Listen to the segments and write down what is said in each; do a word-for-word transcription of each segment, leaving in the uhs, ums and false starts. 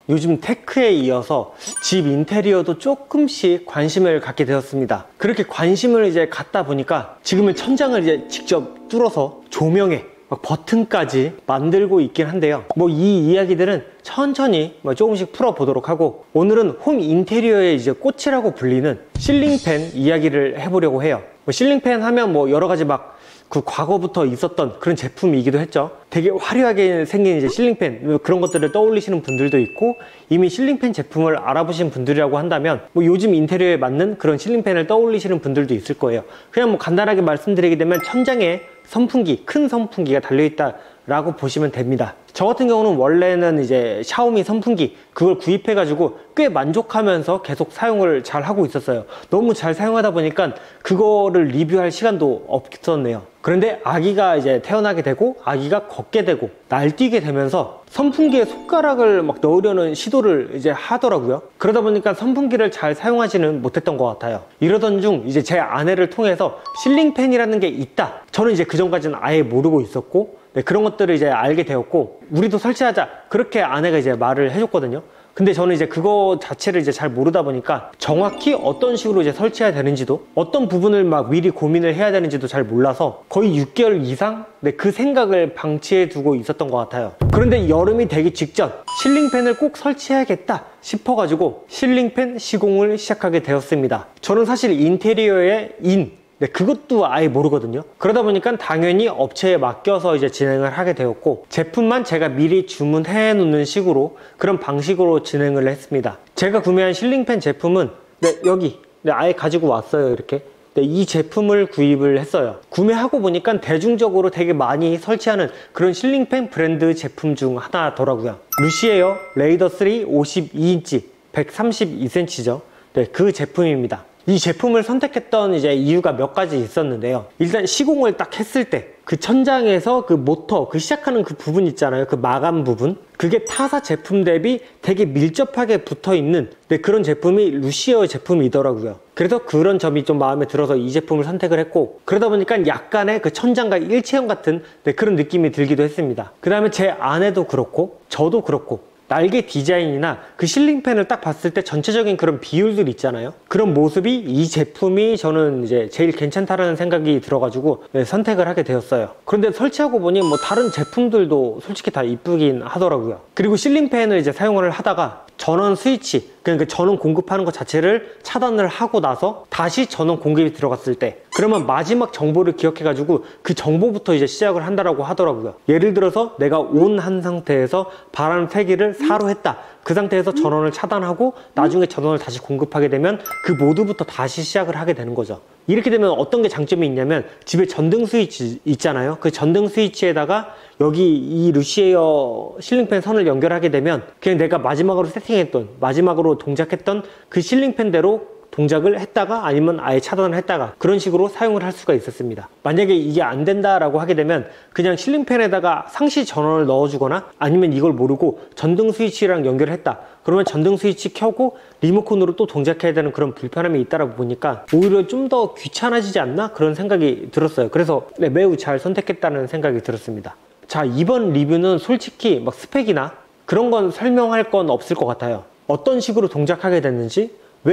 요즘 테크에 이어서 집 인테리어도 조금씩 관심을 갖게 되었습니다. 그렇게 관심을 이제 갖다 보니까 지금은 천장을 이제 직접 뚫어서 조명에 막 버튼까지 만들고 있긴 한데요. 뭐 이 이야기들은 천천히 뭐 조금씩 풀어보도록 하고, 오늘은 홈 인테리어의 이제 꽃이라고 불리는 실링팬 이야기를 해보려고 해요. 뭐 실링팬 하면 뭐 여러 가지 막 그 과거부터 있었던 그런 제품이기도 했죠. 되게 화려하게 생긴 이제 실링팬, 그런 것들을 떠올리시는 분들도 있고, 이미 실링팬 제품을 알아보신 분들이라고 한다면 뭐 요즘 인테리어에 맞는 그런 실링팬을 떠올리시는 분들도 있을 거예요. 그냥 뭐 간단하게 말씀드리게 되면 천장에 선풍기, 큰 선풍기가 달려있다 라고 보시면 됩니다. 저 같은 경우는 원래는 이제 샤오미 선풍기 그걸 구입해 가지고 꽤 만족하면서 계속 사용을 잘 하고 있었어요. 너무 잘 사용하다 보니까 그거를 리뷰할 시간도 없었네요. 그런데 아기가 이제 태어나게 되고 아기가 걷게 되고 날뛰게 되면서 선풍기에 손가락을 막 넣으려는 시도를 이제 하더라고요. 그러다 보니까 선풍기를 잘 사용하지는 못했던 것 같아요. 이러던 중 이제 제 아내를 통해서 실링팬이라는 게 있다, 저는 이제 그 전까지는 아예 모르고 있었고, 네, 그런 것들을 이제 알게 되었고, 우리도 설치하자 그렇게 아내가 이제 말을 해줬거든요. 근데 저는 이제 그거 자체를 이제 잘 모르다 보니까 정확히 어떤 식으로 이제 설치해야 되는지도, 어떤 부분을 막 미리 고민을 해야 되는지도 잘 몰라서 거의 육 개월 이상 네, 그 생각을 방치해 두고 있었던 것 같아요. 그런데 여름이 되기 직전 실링팬을 꼭 설치해야겠다 싶어가지고 실링팬 시공을 시작하게 되었습니다. 저는 사실 인테리어의 인 네, 그것도 아예 모르거든요. 그러다 보니까 당연히 업체에 맡겨서 이제 진행을 하게 되었고, 제품만 제가 미리 주문해 놓는 식으로 그런 방식으로 진행을 했습니다. 제가 구매한 실링팬 제품은 네, 여기 네, 아예 가지고 왔어요. 이렇게 네, 이 제품을 구입을 했어요. 구매하고 보니까 대중적으로 되게 많이 설치하는 그런 실링팬 브랜드 제품 중 하나더라고요. 루시에어 레이더 쓰리 오십이 인치 백삼십이 센티미터죠. 네, 그 제품입니다. 이 제품을 선택했던 이제 이유가 몇 가지 있었는데요. 일단 시공을 딱 했을 때 그 천장에서 그 모터, 그 시작하는 그 부분 있잖아요. 그 마감 부분. 그게 타사 제품 대비 되게 밀접하게 붙어 있는 네, 그런 제품이 루시에어 제품이더라고요. 그래서 그런 점이 좀 마음에 들어서 이 제품을 선택을 했고, 그러다 보니까 약간의 그 천장과 일체형 같은 네, 그런 느낌이 들기도 했습니다. 그 다음에 제 아내도 그렇고 저도 그렇고, 날개 디자인이나 그 실링팬을 딱 봤을 때 전체적인 그런 비율들 있잖아요. 그런 모습이 이 제품이 저는 이제 제일 괜찮다라는 생각이 들어가지고 네, 선택을 하게 되었어요. 그런데 설치하고 보니 뭐 다른 제품들도 솔직히 다 이쁘긴 하더라고요. 그리고 실링팬을 이제 사용을 하다가 전원 스위치, 그러니까 전원 공급하는 것 자체를 차단을 하고 나서 다시 전원 공급이 들어갔을 때, 그러면 마지막 정보를 기억해 가지고 그 정보부터 이제 시작을 한다라고 하더라고요. 예를 들어서 내가 온 한 상태에서 바람 세기를 사로 했다, 그 상태에서 전원을 차단하고 나중에 전원을 다시 공급하게 되면 그 모드부터 다시 시작을 하게 되는 거죠. 이렇게 되면 어떤 게 장점이 있냐면, 집에 전등 스위치 있잖아요. 그 전등 스위치에다가 여기 이 루시에어 실링팬 선을 연결하게 되면 그냥 내가 마지막으로 세팅했던, 마지막으로 동작했던 그 실링팬대로 동작을 했다가 아니면 아예 차단을 했다가 그런 식으로 사용을 할 수가 있었습니다. 만약에 이게 안 된다라고 하게 되면 그냥 실링팬에다가 상시 전원을 넣어주거나, 아니면 이걸 모르고 전등 스위치랑 연결을 했다 그러면 전등 스위치 켜고 리모컨으로 또 동작해야 되는 그런 불편함이 있다라고 보니까 오히려 좀 더 귀찮아지지 않나 그런 생각이 들었어요. 그래서 네, 매우 잘 선택했다는 생각이 들었습니다. 자, 이번 리뷰는 솔직히 막 스펙이나 그런 건 설명할 건 없을 것 같아요. 어떤 식으로 동작하게 됐는지,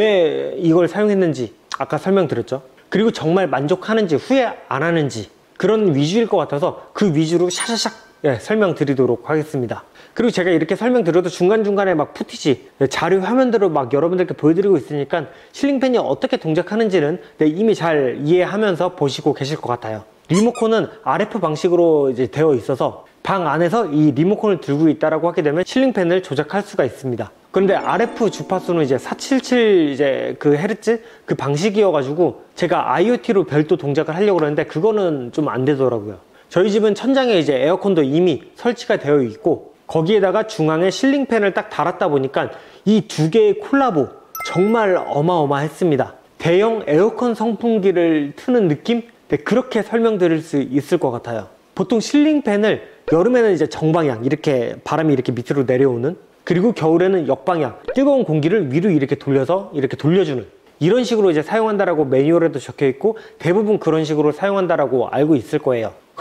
왜 이걸 사용했는지 아까 설명드렸죠. 그리고 정말 만족하는지 후회 안 하는지 그런 위주일 것 같아서 그 위주로 샤샤샥 예, 설명드리도록 하겠습니다. 그리고 제가 이렇게 설명드려도 중간중간에 막 푸티지, 자료 화면들을 막 여러분들께 보여드리고 있으니까 실링팬이 어떻게 동작하는지는 네, 이미 잘 이해하면서 보시고 계실 것 같아요. 리모컨은 알에프 방식으로 이제 되어 있어서 방 안에서 이 리모컨을 들고 있다라고 하게 되면 실링팬을 조작할 수가 있습니다. 그런데 알에프 주파수는 이제 사백칠십칠 이제 그 헤르츠 그 방식이어가지고 제가 아이오티로 별도 동작을 하려고 그러는데 그거는 좀 안 되더라고요. 저희 집은 천장에 이제 에어컨도 이미 설치가 되어 있고, 거기에다가 중앙에 실링팬을 딱 달았다 보니까 이 두 개의 콜라보 정말 어마어마했습니다. 대형 에어컨 선풍기를 트는 느낌? 네, 그렇게 설명드릴 수 있을 것 같아요. 보통 실링팬을 여름에는 이제 정방향, 이렇게 바람이 이렇게 밑으로 내려오는, 그리고 겨울에는 역방향, 뜨거운 공기를 위로 이렇게 돌려서 이렇게 돌려주는, 이런 식으로 이제 사용한다라고 매뉴얼에도 적혀 있고 대부분 그런 식으로 사용한다라고 알고 있을 거예요.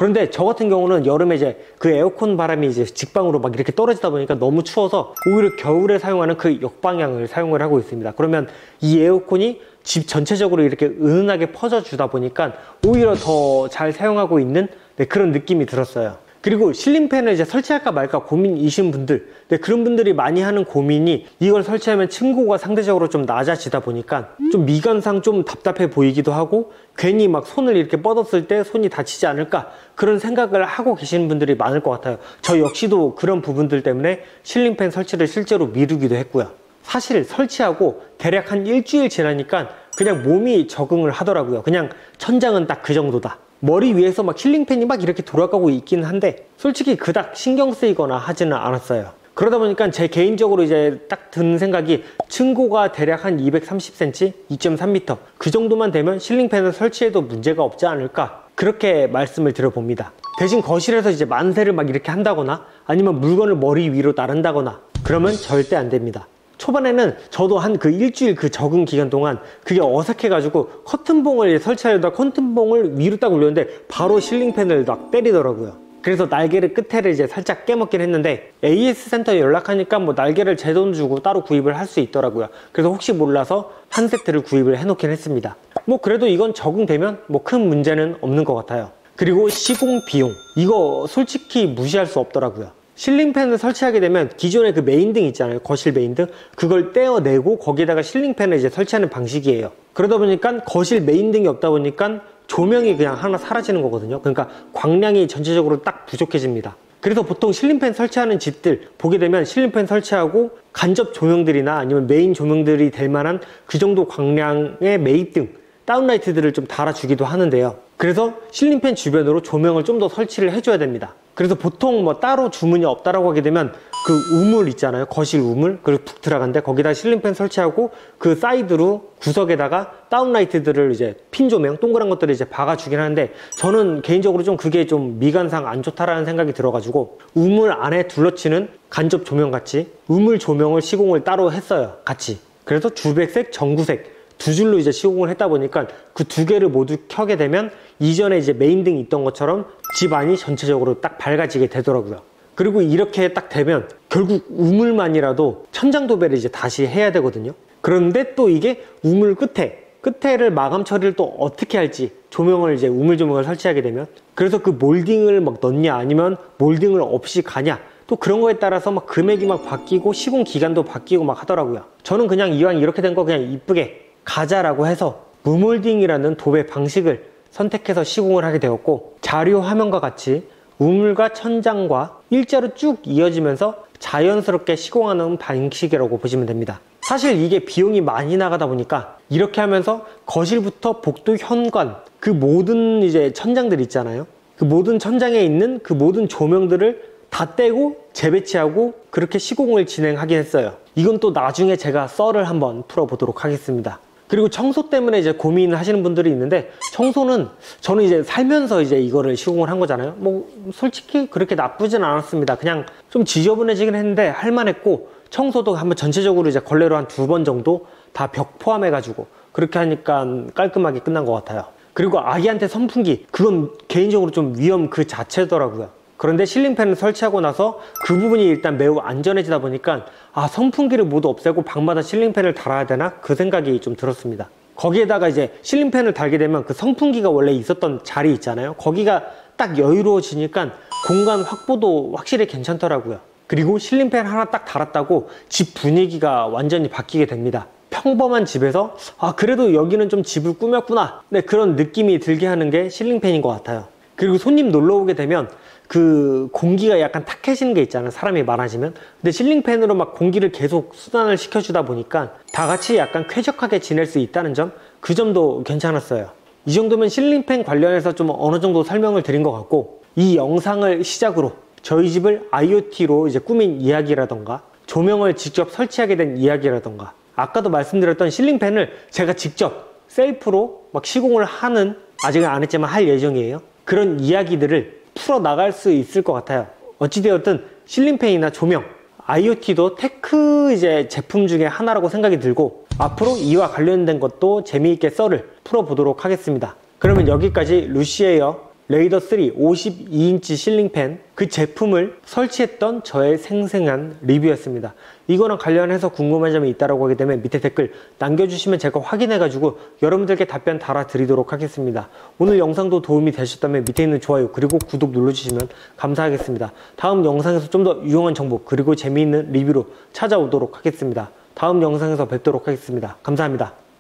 그런데 저 같은 경우는 여름에 이제 그 에어컨 바람이 이제 직방으로 막 이렇게 떨어지다 보니까 너무 추워서 오히려 겨울에 사용하는 그 역방향을 사용을 하고 있습니다. 그러면 이 에어컨이 집 전체적으로 이렇게 은은하게 퍼져주다 보니까 오히려 더 잘 사용하고 있는 네, 그런 느낌이 들었어요. 그리고 실링팬을 이제 설치할까 말까 고민이신 분들, 네, 그런 분들이 많이 하는 고민이 이걸 설치하면 층고가 상대적으로 좀 낮아지다 보니까 좀 미관상 좀 답답해 보이기도 하고 괜히 막 손을 이렇게 뻗었을 때 손이 다치지 않을까 그런 생각을 하고 계시는 분들이 많을 것 같아요. 저 역시도 그런 부분들 때문에 실링팬 설치를 실제로 미루기도 했고요. 사실 설치하고 대략 한 일주일 지나니까 그냥 몸이 적응을 하더라고요. 그냥 천장은 딱 그 정도다. 머리 위에서 막 실링팬이 막 이렇게 돌아가고 있긴 한데 솔직히 그닥 신경 쓰이거나 하지는 않았어요. 그러다 보니까 제 개인적으로 이제 딱 드는 생각이 층고가 대략 한 이백삼십 센티미터, 이 점 삼 미터 그 정도만 되면 실링팬을 설치해도 문제가 없지 않을까 그렇게 말씀을 드려봅니다. 대신 거실에서 이제 만세를 막 이렇게 한다거나 아니면 물건을 머리 위로 나른다거나 그러면 절대 안 됩니다. 초반에는 저도 한 그 일주일 그 적응 기간 동안 그게 어색해가지고 커튼봉을 설치하려다 커튼봉을 위로 딱 올렸는데 바로 실링팬을 막 때리더라고요. 그래서 날개를 끝에를 이제 살짝 깨먹긴 했는데 에이에스 센터에 연락하니까 뭐 날개를 제 돈 주고 따로 구입을 할 수 있더라고요. 그래서 혹시 몰라서 한 세트를 구입을 해놓긴 했습니다. 뭐 그래도 이건 적응되면 뭐 큰 문제는 없는 것 같아요. 그리고 시공 비용, 이거 솔직히 무시할 수 없더라고요. 실링팬을 설치하게 되면 기존의 그 메인등 있잖아요. 거실 메인등. 그걸 떼어내고 거기에다가 실링팬을 이제 설치하는 방식이에요. 그러다 보니까 거실 메인등이 없다 보니까 조명이 그냥 하나 사라지는 거거든요. 그러니까 광량이 전체적으로 딱 부족해집니다. 그래서 보통 실링팬 설치하는 집들 보게 되면 실링팬 설치하고 간접 조명들이나 아니면 메인 조명들이 될 만한 그 정도 광량의 메인등, 다운라이트들을 좀 달아주기도 하는데요. 그래서 실링팬 주변으로 조명을 좀 더 설치를 해줘야 됩니다. 그래서 보통 뭐 따로 주문이 없다라고 하게 되면 그 우물 있잖아요. 거실 우물. 그리고 푹 들어간데 거기다 실링팬 설치하고 그 사이드로 구석에다가 다운라이트들을 이제 핀 조명, 동그란 것들을 이제 박아주긴 하는데 저는 개인적으로 좀 그게 좀 미관상 안 좋다라는 생각이 들어가지고 우물 안에 둘러치는 간접 조명 같이 우물 조명을 시공을 따로 했어요. 같이. 그래서 주백색, 전구색 두 줄로 이제 시공을 했다 보니까 그 두 개를 모두 켜게 되면 이전에 이제 메인등이 있던 것처럼 집 안이 전체적으로 딱 밝아지게 되더라고요. 그리고 이렇게 딱 되면 결국 우물만이라도 천장 도배를 이제 다시 해야 되거든요. 그런데 또 이게 우물 끝에 끝에를 마감 처리를 또 어떻게 할지 조명을 이제 우물 조명을 설치하게 되면 그래서 그 몰딩을 막 넣냐 아니면 몰딩을 없이 가냐 또 그런 거에 따라서 막 금액이 막 바뀌고 시공 기간도 바뀌고 막 하더라고요. 저는 그냥 이왕 이렇게 된 거 그냥 이쁘게 가자라고 해서 무몰딩이라는 도배 방식을 선택해서 시공을 하게 되었고 자료 화면과 같이 우물과 천장과 일자로 쭉 이어지면서 자연스럽게 시공하는 방식이라고 보시면 됩니다. 사실 이게 비용이 많이 나가다 보니까 이렇게 하면서 거실부터 복도 현관 그 모든 이제 천장들 있잖아요. 그 모든 천장에 있는 그 모든 조명들을 다 떼고 재배치하고 그렇게 시공을 진행하긴 했어요. 이건 또 나중에 제가 썰을 한번 풀어보도록 하겠습니다. 그리고 청소 때문에 이제 고민을 하시는 분들이 있는데 청소는 저는 이제 살면서 이제 이거를 시공을 한 거잖아요. 뭐 솔직히 그렇게 나쁘진 않았습니다. 그냥 좀 지저분해지긴 했는데 할만했고 청소도 한번 전체적으로 이제 걸레로 한 두 번 정도 다 벽 포함해 가지고 그렇게 하니까 깔끔하게 끝난 것 같아요. 그리고 아기한테 선풍기 그건 개인적으로 좀 위험 그 자체더라고요. 그런데 실링팬을 설치하고 나서 그 부분이 일단 매우 안전해지다 보니까 아 선풍기를 모두 없애고 방마다 실링팬을 달아야 되나? 그 생각이 좀 들었습니다. 거기에다가 이제 실링팬을 달게 되면 그 선풍기가 원래 있었던 자리 있잖아요. 거기가 딱 여유로워지니까 공간 확보도 확실히 괜찮더라고요. 그리고 실링팬 하나 딱 달았다고 집 분위기가 완전히 바뀌게 됩니다. 평범한 집에서 아 그래도 여기는 좀 집을 꾸몄구나 네, 그런 느낌이 들게 하는 게 실링팬인 것 같아요. 그리고 손님 놀러 오게 되면 그 공기가 약간 탁해지는 게 있잖아요. 사람이 많아지면. 근데 실링팬으로 막 공기를 계속 순환을 시켜주다 보니까 다 같이 약간 쾌적하게 지낼 수 있다는 점, 그 점도 괜찮았어요. 이 정도면 실링팬 관련해서 좀 어느 정도 설명을 드린 것 같고 이 영상을 시작으로 저희 집을 아이오티로 이제 꾸민 이야기라던가 조명을 직접 설치하게 된 이야기라던가 아까도 말씀드렸던 실링팬을 제가 직접 셀프로 막 시공을 하는 아직은 안 했지만 할 예정이에요. 그런 이야기들을 풀어나갈 수 있을 것 같아요. 어찌되었든 실링팬이나 조명, 아이오티도 테크 이제 제품 중에 하나라고 생각이 들고 앞으로 이와 관련된 것도 재미있게 썰을 풀어보도록 하겠습니다. 그러면 여기까지 루시에어 레이더 쓰리 오십이 인치 실링팬 그 제품을 설치했던 저의 생생한 리뷰였습니다. 이거랑 관련해서 궁금한 점이 있다고 하게 되면 밑에 댓글 남겨주시면 제가 확인해가지고 여러분들께 답변 달아드리도록 하겠습니다. 오늘 영상도 도움이 되셨다면 밑에 있는 좋아요 그리고 구독 눌러주시면 감사하겠습니다. 다음 영상에서 좀 더 유용한 정보 그리고 재미있는 리뷰로 찾아오도록 하겠습니다. 다음 영상에서 뵙도록 하겠습니다. 감사합니다.